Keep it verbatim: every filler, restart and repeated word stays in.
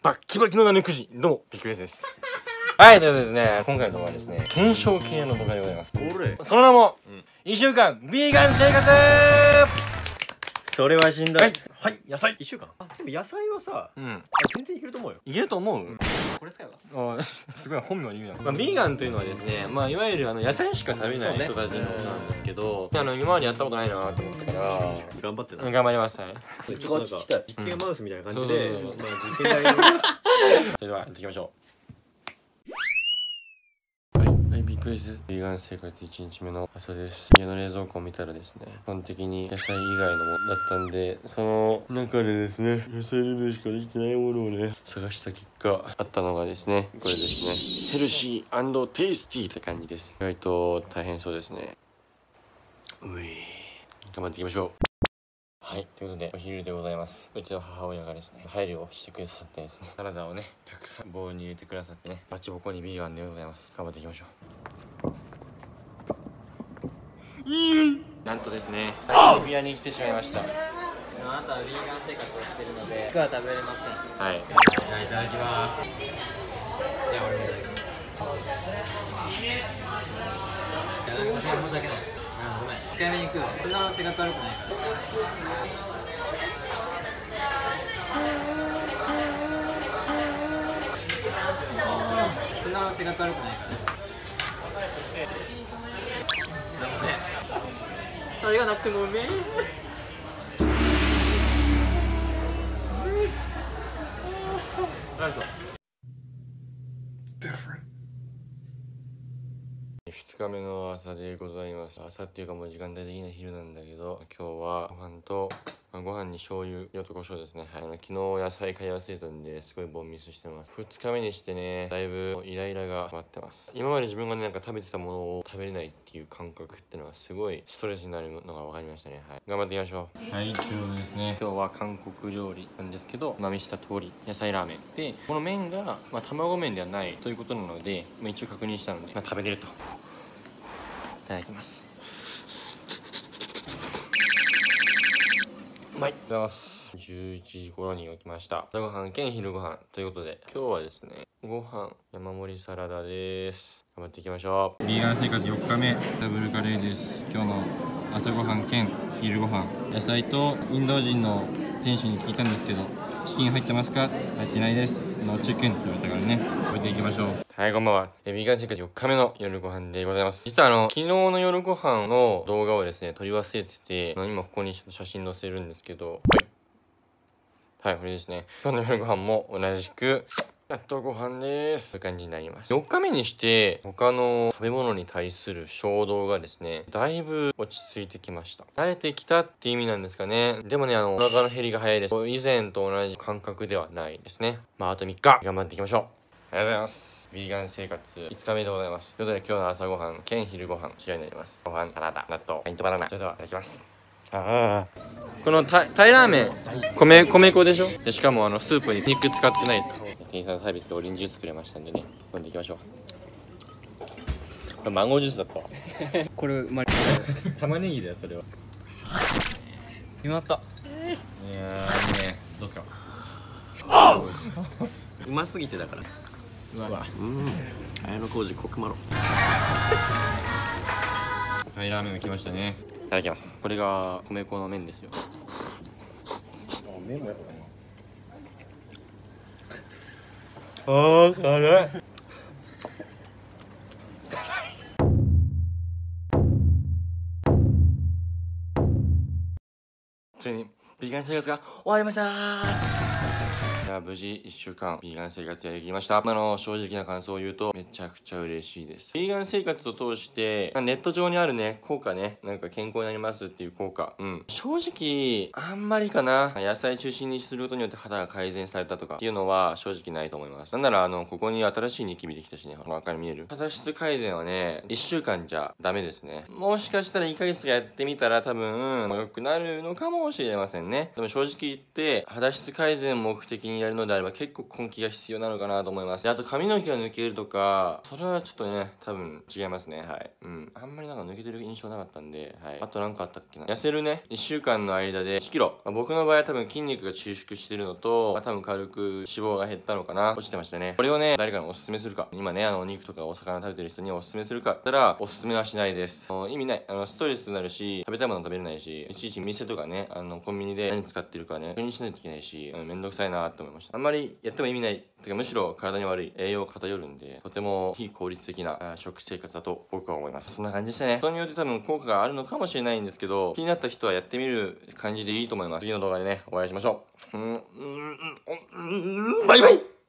バッキバキのナメクジ、どうもビッグベースです。はい、ということでですね、今回の動画はですね、検証系の動画でございます。その名も、うん、いっしゅうかんビーガン生活。それはしんどい。はい、はい、野菜いっしゅうかん。あ、でも野菜はさ、うん、全然いけると思うよ。いけると思う、うん、これ使えばあ、すごい本名言うやん。まあ、ビーガンというのはですね、まあ、いわゆるあの野菜しか食べない人たちのなんですけど、あの、今までやったことないなと思ったから、頑張ってな。頑張ります。はい。ちょっとなんか、実験マウスみたいな感じで、まあ、実験台を。それでは、やっていきましょう。ビッグベースビーガン生活いちにちめの朝です。家の冷蔵庫を見たらですね、基本的に野菜以外のものだったんで、その中でですね、野菜レベルしかできてないものをね、探した結果あったのがですね、これですね、ヘルシー&テイスティーって感じです。意外と大変そうですね。うい、頑張っていきましょう。はい、ということでお昼でございます。うちの母親がですね、配慮をしてくださってですね、サラダをね、たくさんボウルに入れてくださってね、バチボコにビーガンでございます。頑張っていきましょう。いいなんとですね、部屋に来てしまいました。あなたはビーガン生活をしているので、服は食べれません。はい。じゃあいただきます。じゃあ俺もいただきます。いただきます。申し訳ない。あ、ごめん。控えめに食うわ。そんなの性格悪くないから。そんなの性格悪くないから。あれがなくてもうめえ。ふつかめの朝でございます。朝っていうかもう時間帯的な昼なんだけど、今日はご飯と、まあ、ご飯に醤油、塩と胡椒ですね。はい、昨日野菜買い忘れたんですごいボンミスしてます。ふつかめにしてね、だいぶイライラが待ってます。今まで自分がね、なんか食べてたものを食べれないっていう感覚ってのはすごいストレスになるのが分かりましたね。はい、頑張っていきましょう。はい、ということですね、今日は韓国料理なんですけど、まあ、見した通り野菜ラーメンで、この麺が、まあ、卵麺ではないということなので、まあ、一応確認したので、まあ、食べれると。いただきます。うまい。おはようございます。じゅういちじ頃に起きました。朝ごはん兼昼ごはんということで、今日はですね、ご飯山盛りサラダです。頑張っていきましょう。ビーガン生活よっかめ、ダブルカレーです。今日の朝ごはん兼昼ごはん、野菜とインド人の店主に聞いたんですけど、チキン入ってますか？入ってないです。ノーチキンって言われたからね、食べていきましょう。はい、こんばんは。ビーガン生活よっかめの夜ご飯でございます。実はあの、昨日の夜ご飯の動画をですね、撮り忘れてて、今ここにちょっと写真載せるんですけど、はい。はい、これですね。今日の夜ご飯も同じく、納豆ご飯です。という感じになります。よっかめにして、他の食べ物に対する衝動がですね、だいぶ落ち着いてきました。慣れてきたって意味なんですかね。でもね、あの、お腹の減りが早いです。以前と同じ感覚ではないですね。まあ、あとみっか、頑張っていきましょう。ありがとうございます。ビーガン生活いつかめでございます。ということで今日の朝ごはん兼昼ごはんこちらになります。ご飯、サラダ、納豆、パイントバナナ。それではいただきます。ああ。このタイタイラーメン、米、米粉でしょ。で、しかもあのスープに肉使ってないと。店員さんサービスでオレンジジュースくれましたんでね、飲んでいきましょう。これマンゴージュースだったわ。これ、ま、玉ねぎだよ、それは。決まった。いやー、いいね。どうすか。うますぎてだから。うわ、うん、綾小路コクマロ。はい、ラーメンが来ましたね。いただきます。これが米粉の麺ですよ。あ、麺もやっぱあー、辛い。ついにビーガン生活が終わりましたー。いや、無事いっしゅうかんビーガン生活やりきりました。あの正直な感想を言うとめちゃくちゃ嬉しいです。ビーガン生活を通してネット上にあるね効果ね、なんか健康になりますっていう効果、うん、正直あんまりかな。野菜中心にすることによって肌が改善されたとかっていうのは正直ないと思います。なんならあのここに新しいニキビできたしね、真ん中に見える肌質改善はねいっしゅうかんじゃダメですね。もしかしたらいっかげつとかやってみたら多分良くなるのかもしれませんね。でも正直言って肌質改善目的にやるのであれば結構根気が必要なのかなと思います。であと髪の毛が抜けるとか、それはちょっとね、多分違いますね。はい。うん。あんまりなんか抜けてる印象なかったんで、はい。あとなんかあったっけな。痩せるね、いっしゅうかんの間でいちキロ。まあ、僕の場合は多分筋肉が収縮してるのと、まあ、多分軽く脂肪が減ったのかな。落ちてましたね。これをね、誰かにおすすめするか。今ね、あの、お肉とかお魚食べてる人におすすめするか。だったら、おすすめはしないです。意味ない。あの、ストレスになるし、食べたいもの食べれないし、いちいち店とかね、あの、コンビニで何使ってるかね、確認しないといけないし、うん、めんどくさいなって思いました。あんまりやっても意味ない。てかむしろ体に悪い栄養偏るんで、とても非効率的な食生活だと僕は思います。そんな感じでしたね。人によって多分効果があるのかもしれないんですけど、気になった人はやってみる感じでいいと思います。次の動画でね、お会いしましょう。うん、うん、うん、うん、バイバイ。